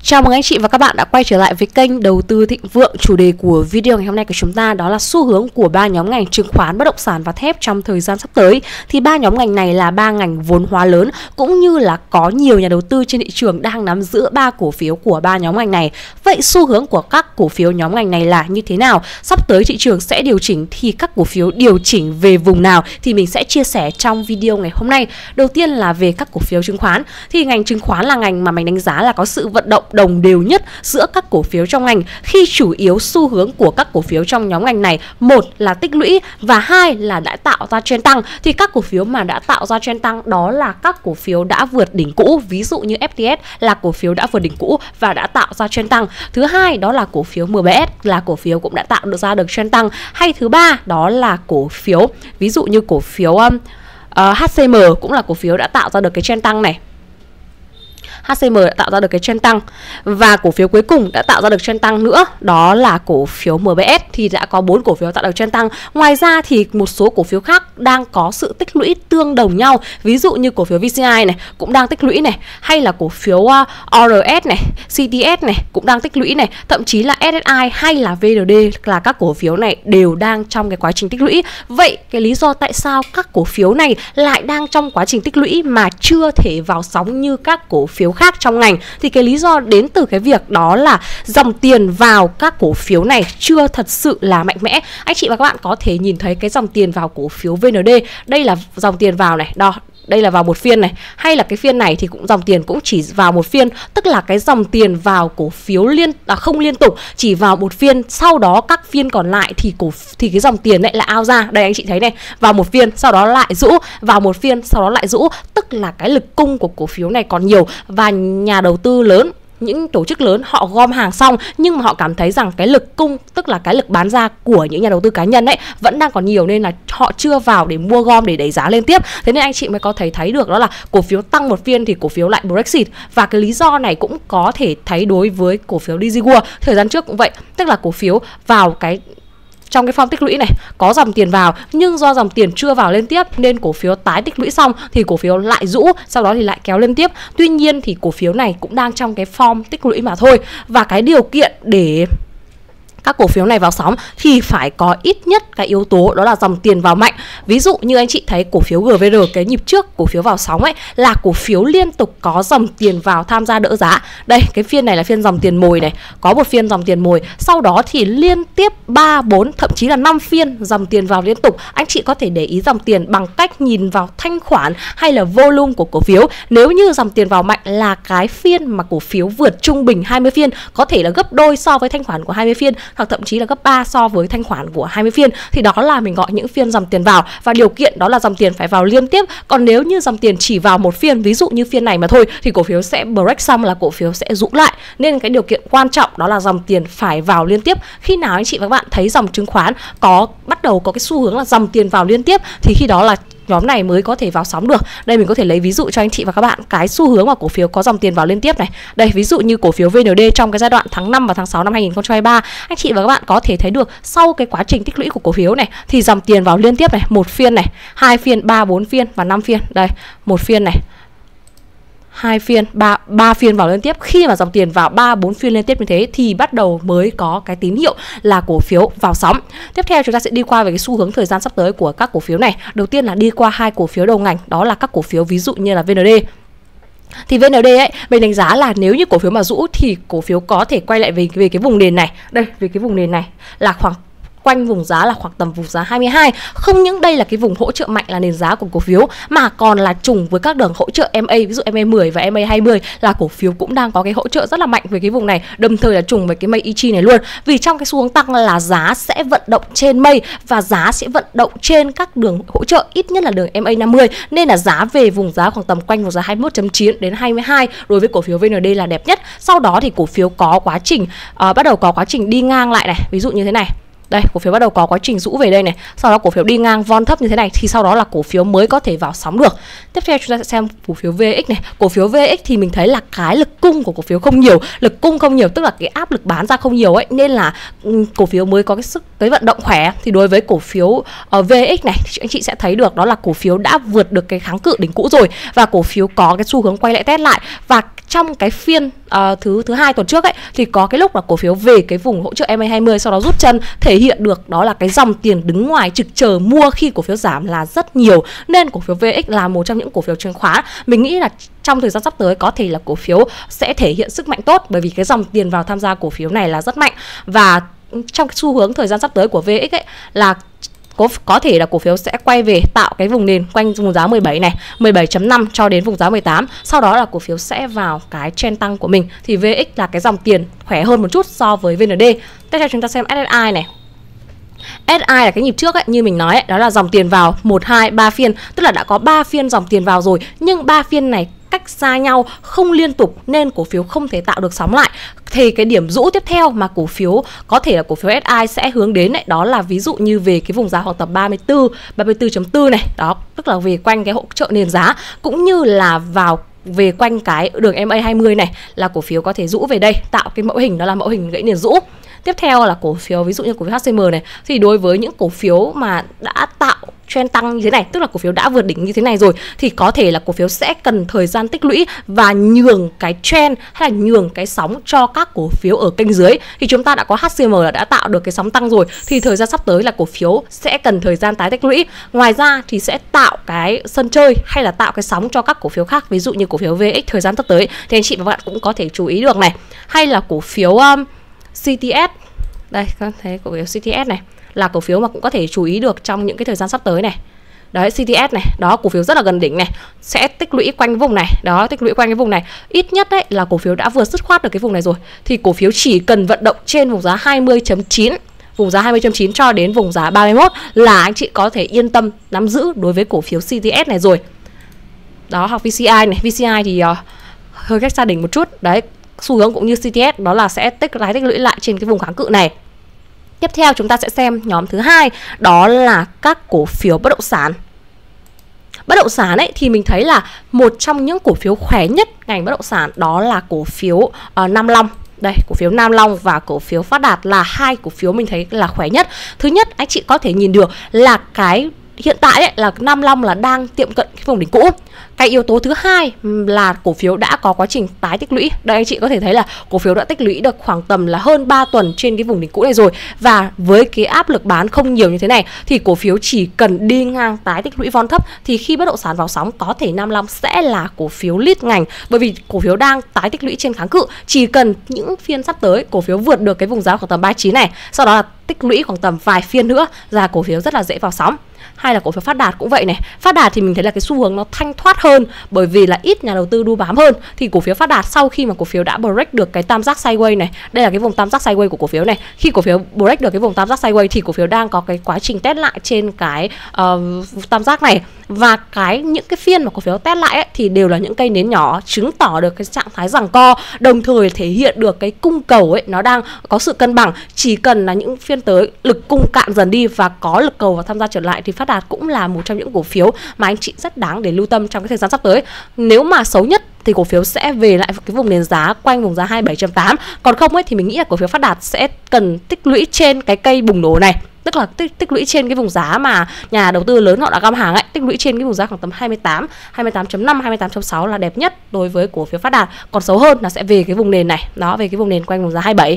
Chào mừng anh chị và các bạn đã quay trở lại với kênh Đầu tư Thịnh Vượng. Chủ đề của video ngày hôm nay của chúng ta đó là xu hướng của ba nhóm ngành chứng khoán, bất động sản và thép trong thời gian sắp tới. Thì ba nhóm ngành này là ba ngành vốn hóa lớn, cũng như là có nhiều nhà đầu tư trên thị trường đang nắm giữ ba cổ phiếu của ba nhóm ngành này. Vậy xu hướng của các cổ phiếu nhóm ngành này là như thế nào? Sắp tới thị trường sẽ điều chỉnh thì các cổ phiếu điều chỉnh về vùng nào thì mình sẽ chia sẻ trong video ngày hôm nay. Đầu tiên là về các cổ phiếu chứng khoán. Thì ngành chứng khoán là ngành mà mình đánh giá là có sự vận động đồng đều nhất giữa các cổ phiếu trong ngành, khi chủ yếu xu hướng của các cổ phiếu trong nhóm ngành này, một là tích lũy và hai là đã tạo ra trend tăng. Thì các cổ phiếu mà đã tạo ra trend tăng đó là các cổ phiếu đã vượt đỉnh cũ, ví dụ như FTS là cổ phiếu đã vượt đỉnh cũ và đã tạo ra trend tăng. Thứ hai đó là cổ phiếu MBS là cổ phiếu cũng đã tạo ra được trend tăng. Hay thứ ba đó là cổ phiếu ví dụ như cổ phiếu HCM cũng là cổ phiếu đã tạo ra được cái trend tăng này. HCM đã tạo ra được cái trend tăng. Và cổ phiếu cuối cùng đã tạo ra được trend tăng nữa đó là cổ phiếu MBS, thì đã có 4 cổ phiếu tạo được trend tăng. Ngoài ra thì một số cổ phiếu khác đang có sự tích lũy tương đồng nhau, ví dụ như cổ phiếu VCI này cũng đang tích lũy này, hay là cổ phiếu ORS này, CTS này cũng đang tích lũy này, thậm chí là SSI hay là VND là các cổ phiếu này đều đang trong cái quá trình tích lũy. Vậy cái lý do tại sao các cổ phiếu này lại đang trong quá trình tích lũy mà chưa thể vào sóng như các cổ phiếu khác trong ngành, thì cái lý do đến từ cái việc đó là dòng tiền vào các cổ phiếu này chưa thật sự là mạnh mẽ. Anh chị và các bạn có thể nhìn thấy cái dòng tiền vào cổ phiếu VND, đây là dòng tiền vào này, đó, đây là vào một phiên này, hay là cái phiên này thì cũng dòng tiền cũng chỉ vào một phiên, tức là cái dòng tiền vào cổ phiếu không liên tục, chỉ vào một phiên, sau đó các phiên còn lại thì cái dòng tiền lại là out ra. Đây anh chị thấy này, vào một phiên sau đó lại rũ, vào một phiên sau đó lại rũ, tức là cái lực cung của cổ phiếu này còn nhiều và nhà đầu tư lớn, những tổ chức lớn họ gom hàng xong nhưng mà họ cảm thấy rằng cái lực cung, tức là cái lực bán ra của những nhà đầu tư cá nhân ấy vẫn đang còn nhiều, nên là họ chưa vào để mua gom để đẩy giá lên tiếp. Thế nên anh chị mới có thể thấy được đó là cổ phiếu tăng một phiên thì cổ phiếu lại Brexit. Và cái lý do này cũng có thể thấy đối với cổ phiếu DigiWorld thời gian trước cũng vậy, tức là cổ phiếu vào trong cái form tích lũy này có dòng tiền vào, nhưng do dòng tiền chưa vào lên tiếp nên cổ phiếu tái tích lũy xong thì cổ phiếu lại rũ, sau đó thì lại kéo lên tiếp. Tuy nhiên thì cổ phiếu này cũng đang trong cái form tích lũy mà thôi. Và cái điều kiện để các cổ phiếu này vào sóng thì phải có ít nhất cái yếu tố đó là dòng tiền vào mạnh. Ví dụ như anh chị thấy cổ phiếu GVR, cái nhịp trước cổ phiếu vào sóng ấy là cổ phiếu liên tục có dòng tiền vào tham gia đỡ giá. Đây, cái phiên này là phiên dòng tiền mồi này, có một phiên dòng tiền mồi, sau đó thì liên tiếp 3, 4, thậm chí là 5 phiên dòng tiền vào liên tục. Anh chị có thể để ý dòng tiền bằng cách nhìn vào thanh khoản hay là volume của cổ phiếu. Nếu như dòng tiền vào mạnh là cái phiên mà cổ phiếu vượt trung bình 20 phiên, có thể là gấp đôi so với thanh khoản của 20 phiên, hoặc thậm chí là gấp 3 so với thanh khoản của 20 phiên, thì đó là mình gọi những phiên dòng tiền vào. Và điều kiện đó là dòng tiền phải vào liên tiếp. Còn nếu như dòng tiền chỉ vào một phiên, ví dụ như phiên này mà thôi, thì cổ phiếu sẽ break xong là cổ phiếu sẽ rũ lại. Nên cái điều kiện quan trọng đó là dòng tiền phải vào liên tiếp. Khi nào anh chị và các bạn thấy dòng chứng khoán bắt đầu có cái xu hướng là dòng tiền vào liên tiếp thì khi đó là nhóm này mới có thể vào sóng được. Đây mình có thể lấy ví dụ cho anh chị và các bạn cái xu hướng mà cổ phiếu có dòng tiền vào liên tiếp này. Đây, ví dụ như cổ phiếu VND trong cái giai đoạn tháng 5 và tháng 6 năm 2023, anh chị và các bạn có thể thấy được sau cái quá trình tích lũy của cổ phiếu này thì dòng tiền vào liên tiếp này, một phiên này, 2 phiên, 3, 4 phiên và 5 phiên. Đây, một phiên này, 2 phiên, 3 phiên vào liên tiếp. Khi mà dòng tiền vào 3, 4 phiên liên tiếp như thế thì bắt đầu mới có cái tín hiệu là cổ phiếu vào sóng. Tiếp theo chúng ta sẽ đi qua về cái xu hướng thời gian sắp tới của các cổ phiếu này. Đầu tiên là đi qua hai cổ phiếu đầu ngành, đó là các cổ phiếu ví dụ như là VND. Thì VND ấy, mình đánh giá là nếu như cổ phiếu mà rũ thì cổ phiếu có thể quay lại về cái vùng nền này. Đây, về cái vùng nền này là khoảng quanh vùng giá là khoảng tầm vùng giá 22. Không những đây là cái vùng hỗ trợ mạnh là nền giá của cổ phiếu, mà còn là trùng với các đường hỗ trợ MA, ví dụ MA10 và MA20 là cổ phiếu cũng đang có cái hỗ trợ rất là mạnh về cái vùng này, đồng thời là trùng với cái mây EG này luôn. Vì trong cái xu hướng tăng là giá sẽ vận động trên mây và giá sẽ vận động trên các đường hỗ trợ, ít nhất là đường MA50, nên là giá về vùng giá khoảng tầm quanh vùng giá 21.9 đến 22 đối với cổ phiếu VND là đẹp nhất. Sau đó thì cổ phiếu có quá trình bắt đầu có quá trình đi ngang lại này, ví dụ như thế này. Đây, cổ phiếu bắt đầu có quá trình rũ về đây này, sau đó cổ phiếu đi ngang von thấp như thế này thì sau đó là cổ phiếu mới có thể vào sóng được. Tiếp theo chúng ta sẽ xem cổ phiếu VX này. Cổ phiếu VX thì mình thấy là cái lực cung của cổ phiếu không nhiều, lực cung không nhiều tức là cái áp lực bán ra không nhiều ấy, nên là cổ phiếu mới có cái vận động khỏe. Thì đối với cổ phiếu VX này thì anh chị sẽ thấy được đó là cổ phiếu đã vượt được cái kháng cự đỉnh cũ rồi và cổ phiếu có cái xu hướng quay lại test lại. Và trong cái phiên thứ hai tuần trước ấy, thì có cái lúc là cổ phiếu về cái vùng hỗ trợ MA20, sau đó rút chân, thể hiện được đó là cái dòng tiền đứng ngoài trực chờ mua khi cổ phiếu giảm là rất nhiều, nên cổ phiếu VX là một trong những cổ phiếu chứng khoán mình nghĩ là trong thời gian sắp tới có thể là cổ phiếu sẽ thể hiện sức mạnh tốt, bởi vì cái dòng tiền vào tham gia cổ phiếu này là rất mạnh. Và trong cái xu hướng thời gian sắp tới của VX ấy là có thể là cổ phiếu sẽ quay về tạo cái vùng nền quanh vùng giá 17 này, 17.5 cho đến vùng giá 18. Sau đó là cổ phiếu sẽ vào cái trend tăng của mình. Thì VX là cái dòng tiền khỏe hơn một chút so với VND. Tiếp theo chúng ta xem SSI này. SI là cái nhịp trước ấy, như mình nói ấy, đó là dòng tiền vào 1, 2, 3 phiên, tức là đã có 3 phiên dòng tiền vào rồi, nhưng 3 phiên này cách xa nhau, không liên tục nên cổ phiếu không thể tạo được sóng lại. Thì cái điểm rũ tiếp theo mà cổ phiếu có thể là cổ phiếu SI sẽ hướng đến ấy, đó là ví dụ như về cái vùng giá khoảng tầm 34.4 này, đó tức là về quanh cái hỗ trợ nền giá, cũng như là vào về quanh cái đường MA20 này là cổ phiếu có thể rũ về đây, tạo cái mẫu hình đó là mẫu hình gãy nền rũ. Tiếp theo là cổ phiếu ví dụ như cổ phiếu HCM này, thì đối với những cổ phiếu mà đã tạo trend tăng như thế này, tức là cổ phiếu đã vượt đỉnh như thế này rồi, thì có thể là cổ phiếu sẽ cần thời gian tích lũy và nhường cái trend hay là nhường cái sóng cho các cổ phiếu ở kênh dưới. Thì chúng ta đã có HCM là đã tạo được cái sóng tăng rồi, thì thời gian sắp tới là cổ phiếu sẽ cần thời gian tái tích lũy. Ngoài ra thì sẽ tạo cái sân chơi hay là tạo cái sóng cho các cổ phiếu khác, ví dụ như cổ phiếu VX thời gian sắp tới thì anh chị và bạn cũng có thể chú ý được này. Hay là cổ phiếu CTS, đây các thấy cổ phiếu CTS này là cổ phiếu mà cũng có thể chú ý được trong những cái thời gian sắp tới này. Đấy, CTS này, đó cổ phiếu rất là gần đỉnh này, sẽ tích lũy quanh vùng này, đó tích lũy quanh cái vùng này. Ít nhất đấy là cổ phiếu đã vừa dứt khoát được cái vùng này rồi, thì cổ phiếu chỉ cần vận động trên vùng giá 20.9, vùng giá 20.9 cho đến vùng giá 31 là anh chị có thể yên tâm nắm giữ đối với cổ phiếu CTS này rồi. Đó, hoặc VCI này, VCI thì hơi cách xa đỉnh một chút. Đấy, xu hướng cũng như CTS đó là sẽ tích lũy lại trên cái vùng kháng cự này. Tiếp theo chúng ta sẽ xem nhóm thứ hai, đó là các cổ phiếu bất động sản. Bất động sản ấy thì mình thấy là một trong những cổ phiếu khỏe nhất ngành bất động sản đó là cổ phiếu Nam Long. Đây, cổ phiếu Nam Long và cổ phiếu Phát Đạt là hai cổ phiếu mình thấy là khỏe nhất. Thứ nhất, anh chị có thể nhìn được là cái hiện tại ấy, là Nam Long là đang tiệm cận cái vùng đỉnh cũ. Cái yếu tố thứ hai là cổ phiếu đã có quá trình tái tích lũy. Đây anh chị có thể thấy là cổ phiếu đã tích lũy được khoảng tầm là hơn 3 tuần trên cái vùng đỉnh cũ này rồi. Và với cái áp lực bán không nhiều như thế này thì cổ phiếu chỉ cần đi ngang tái tích lũy von thấp, thì khi bất động sản vào sóng có thể Nam Long sẽ là cổ phiếu lead ngành, bởi vì cổ phiếu đang tái tích lũy trên kháng cự. Chỉ cần những phiên sắp tới cổ phiếu vượt được cái vùng giá khoảng tầm 39 này, sau đó là tích lũy khoảng tầm vài phiên nữa là cổ phiếu rất là dễ vào sóng. Hay là cổ phiếu Phát Đạt cũng vậy này. Phát Đạt thì mình thấy là cái xu hướng nó thanh thoát hơn, bởi vì là ít nhà đầu tư đu bám hơn. Thì cổ phiếu Phát Đạt sau khi mà cổ phiếu đã break được cái tam giác sideways này, đây là cái vùng tam giác sideways của cổ phiếu này. Khi cổ phiếu break được cái vùng tam giác sideways thì cổ phiếu đang có cái quá trình test lại trên cái tam giác này. Và những cái phiên mà cổ phiếu test lại ấy, thì đều là những cây nến nhỏ, chứng tỏ được cái trạng thái giằng co, đồng thời thể hiện được cái cung cầu ấy nó đang có sự cân bằng. Chỉ cần là những phiên tới lực cung cạn dần đi và có lực cầu và tham gia trở lại thì Phát Đạt cũng là một trong những cổ phiếu mà anh chị rất đáng để lưu tâm trong cái thời gian sắp tới. Nếu mà xấu nhất thì cổ phiếu sẽ về lại cái vùng nền giá quanh vùng giá 27.8. Còn không ấy thì mình nghĩ là cổ phiếu Phát Đạt sẽ cần tích lũy trên cái cây bùng nổ này, tức là tích lũy trên cái vùng giá mà nhà đầu tư lớn họ đã găm hàng ấy, tích lũy trên cái vùng giá khoảng tầm 28, 28.5, 28.6 là đẹp nhất đối với cổ phiếu Phát Đạt. Còn xấu hơn là sẽ về cái vùng nền này, đó, về cái vùng nền quanh vùng giá 27.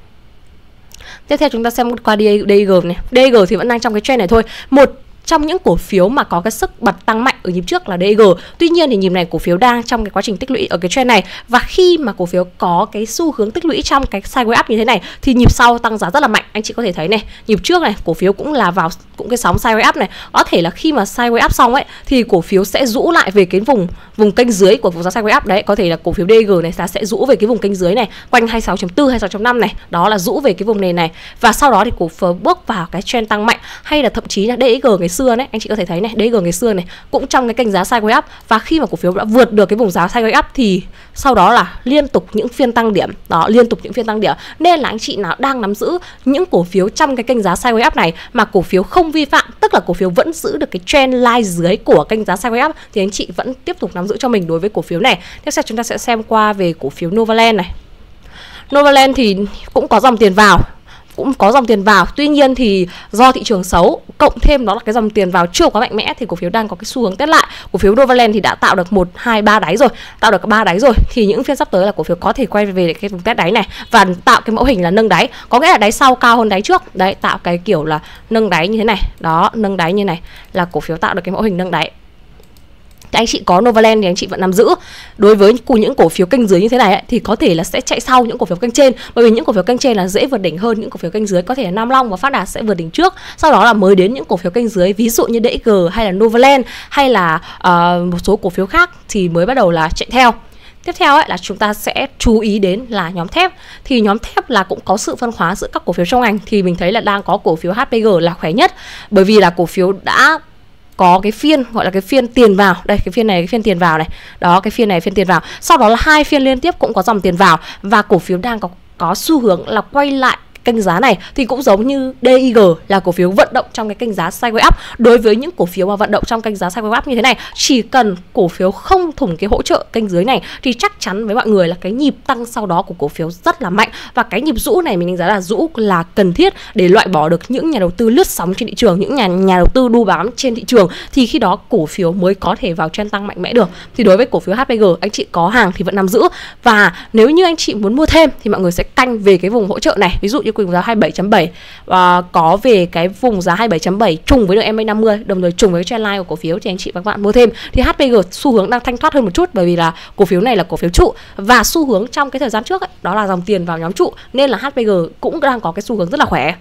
Tiếp theo chúng ta xem qua DIG này. DIG thì vẫn đang trong cái trend này thôi. Một trong những cổ phiếu mà có cái sức bật tăng mạnh ở nhịp trước là DIG. Tuy nhiên thì nhịp này cổ phiếu đang trong cái quá trình tích lũy ở cái trend này, và khi mà cổ phiếu có cái xu hướng tích lũy trong cái sideways up như thế này thì nhịp sau tăng giá rất là mạnh. Anh chị có thể thấy này, nhịp trước này cổ phiếu cũng là vào cũng cái sóng sideways up này. Có thể là khi mà sideways up xong ấy thì cổ phiếu sẽ rũ lại về cái vùng kênh dưới của vùng giá sideways up đấy. Có thể là cổ phiếu DIG này sẽ rũ về cái vùng kênh dưới này quanh 26.4, 26.5 này, đó là rũ về cái vùng nền này, và sau đó thì cổ phiếu bước vào cái trend tăng mạnh. Hay là thậm chí là DIG ngày xưa đấy, anh chị có thể thấy này, DIG ngày xưa này cũng trong cái kênh giá sideways up, và khi mà cổ phiếu đã vượt được cái vùng giá sideways up thì sau đó là liên tục những phiên tăng điểm, đó, liên tục những phiên tăng điểm. Nên là anh chị nào đang nắm giữ những cổ phiếu trong cái kênh giá sideways up này mà cổ phiếu không vi phạm, tức là cổ phiếu vẫn giữ được cái trend line dưới của kênh giá sideways up, thì anh chị vẫn tiếp tục nắm giữ cho mình đối với cổ phiếu này. Tiếp theo chúng ta sẽ xem qua về cổ phiếu Novaland này. Novaland thì cũng có dòng tiền vào, cũng có dòng tiền vào. Tuy nhiên thì do thị trường xấu cộng thêm đó là cái dòng tiền vào chưa quá mạnh mẽ thì cổ phiếu đang có cái xu hướng test lại. Cổ phiếu Novaland thì đã tạo được 1, 2, 3 đáy rồi, tạo được 3 đáy rồi, thì những phiên sắp tới là cổ phiếu có thể quay về cái vùng test đáy này và tạo cái mẫu hình là nâng đáy, có nghĩa là đáy sau cao hơn đáy trước. Đấy, tạo cái kiểu là nâng đáy như thế này. Đó, nâng đáy như này là cổ phiếu tạo được cái mẫu hình nâng đáy. Thì anh chị có Novaland thì anh chị vẫn nắm giữ. Đối với những cổ phiếu kênh dưới như thế này ấy, thì có thể là sẽ chạy sau những cổ phiếu kênh trên, bởi vì những cổ phiếu kênh trên là dễ vượt đỉnh hơn những cổ phiếu kênh dưới. Có thể là Nam Long và Phát Đạt sẽ vượt đỉnh trước, sau đó là mới đến những cổ phiếu kênh dưới, ví dụ như DXG hay là Novaland hay là một số cổ phiếu khác thì mới bắt đầu là chạy theo. Tiếp theo ấy là chúng ta sẽ chú ý đến là nhóm thép. Thì nhóm thép là cũng có sự phân hóa giữa các cổ phiếu trong ngành. Thì mình thấy là đang có cổ phiếu HPG là khỏe nhất, bởi vì là cổ phiếu đã có cái phiên gọi là cái phiên tiền vào. Đây, cái phiên này cái phiên tiền vào này. Đó, cái phiên này phiên tiền vào. Sau đó là 2 phiên liên tiếp cũng có dòng tiền vào, và cổ phiếu đang có xu hướng là quay lại kênh giá này. Thì cũng giống như DIG là cổ phiếu vận động trong cái kênh giá sideways up. Đối với những cổ phiếu mà vận động trong kênh giá sideways up như thế này, chỉ cần cổ phiếu không thủng cái hỗ trợ kênh dưới này thì chắc chắn với mọi người là cái nhịp tăng sau đó của cổ phiếu rất là mạnh. Và cái nhịp rũ này mình đánh giá là rũ là cần thiết để loại bỏ được những nhà đầu tư lướt sóng trên thị trường, những nhà đầu tư đu bám trên thị trường, thì khi đó cổ phiếu mới có thể vào trend tăng mạnh mẽ được. Thì đối với cổ phiếu HPG, anh chị có hàng thì vẫn nắm giữ, và nếu như anh chị muốn mua thêm thì mọi người sẽ canh về cái vùng hỗ trợ này. Ví dụ như vùng giá 27.7 và có về cái vùng giá 27.7 trùng với đường MA50, đồng thời trùng với cái trendline của cổ phiếu thì anh chị và các bạn mua thêm. Thì HPG xu hướng đang thanh thoát hơn một chút, bởi vì là cổ phiếu này là cổ phiếu trụ, và xu hướng trong cái thời gian trước ấy, đó là dòng tiền vào nhóm trụ, nên là HPG cũng đang có cái xu hướng rất là khỏe.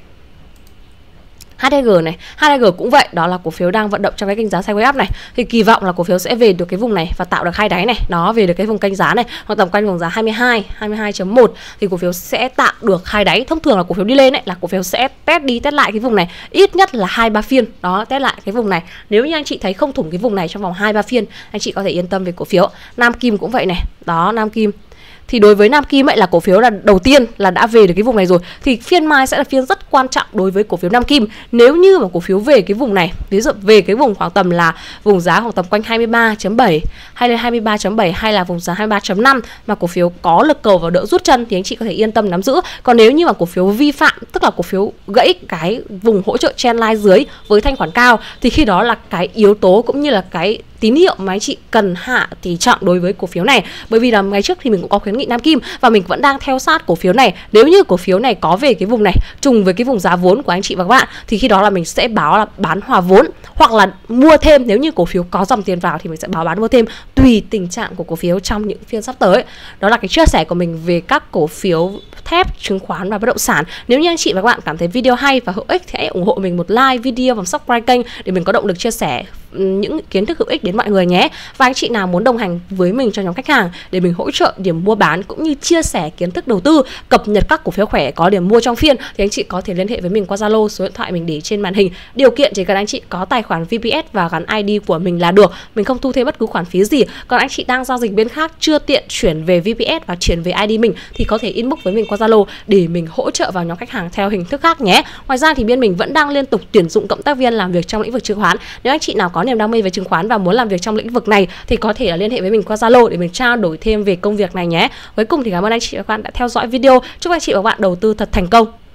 HDG này, HDG cũng vậy, đó là cổ phiếu đang vận động trong cái kênh giá sideways up này. Thì kỳ vọng là cổ phiếu sẽ về được cái vùng này và tạo được 2 đáy này, nó về được cái vùng kênh giá này, hoặc tầm quanh vùng giá 22.1 thì cổ phiếu sẽ tạo được 2 đáy. Thông thường là cổ phiếu đi lên ấy là cổ phiếu sẽ test đi test lại cái vùng này ít nhất là 2-3 phiên. Đó, test lại cái vùng này. Nếu như anh chị thấy không thủng cái vùng này trong vòng 2-3 phiên, anh chị có thể yên tâm về cổ phiếu. Nam Kim cũng vậy này. Đó, Nam Kim. Thì đối với Nam Kim ấy là cổ phiếu là đầu tiên là đã về được cái vùng này rồi, thì phiên mai sẽ là phiên rất quan trọng đối với cổ phiếu Nam Kim. Nếu như mà cổ phiếu về cái vùng này, ví dụ về cái vùng khoảng tầm là vùng giá khoảng tầm quanh 23.7 hay là 23.7 hay là vùng giá 23.5 mà cổ phiếu có lực cầu và đỡ rút chân thì anh chị có thể yên tâm nắm giữ. Còn nếu như mà cổ phiếu vi phạm, tức là cổ phiếu gãy cái vùng hỗ trợ trendline dưới với thanh khoản cao, thì khi đó là cái yếu tố cũng như là cái tín hiệu mà anh chị cần hạ tỷ trọng đối với cổ phiếu này. Bởi vì là ngày trước thì mình cũng có khuyến nghị Nam Kim và mình vẫn đang theo sát cổ phiếu này. Nếu như cổ phiếu này có về cái vùng này trùng với cái vùng giá vốn của anh chị và các bạn, thì khi đó là mình sẽ báo là bán hòa vốn hoặc là mua thêm. Nếu như cổ phiếu có dòng tiền vào thì mình sẽ báo bán mua thêm tùy tình trạng của cổ phiếu trong những phiên sắp tới. Đó là cái chia sẻ của mình về các cổ phiếu thép, chứng khoán và bất động sản. Nếu như anh chị và các bạn cảm thấy video hay và hữu ích thì hãy ủng hộ mình một like video và subscribe kênh để mình có động lực chia sẻ những kiến thức hữu ích đến mọi người nhé. Và anh chị nào muốn đồng hành với mình cho nhóm khách hàng để mình hỗ trợ điểm mua bán cũng như chia sẻ kiến thức đầu tư, cập nhật các cổ phiếu khỏe có điểm mua trong phiên, thì anh chị có thể liên hệ với mình qua Zalo, số điện thoại mình để trên màn hình. Điều kiện chỉ cần anh chị có tài khoản VPS và gắn ID của mình là được, mình không thu thêm bất cứ khoản phí gì. Còn anh chị đang giao dịch bên khác chưa tiện chuyển về VPS và chuyển về ID mình thì có thể inbox với mình qua Zalo để mình hỗ trợ vào nhóm khách hàng theo hình thức khác nhé. Ngoài ra thì bên mình vẫn đang liên tục tuyển dụng cộng tác viên làm việc trong lĩnh vực chứng khoán. Nếu anh chị nào có niềm đam mê về chứng khoán và muốn làm việc trong lĩnh vực này thì có thể là liên hệ với mình qua Zalo để mình trao đổi thêm về công việc này nhé. Cuối cùng thì cảm ơn anh chị và các bạn đã theo dõi video. Chúc anh chị và các bạn đầu tư thật thành công.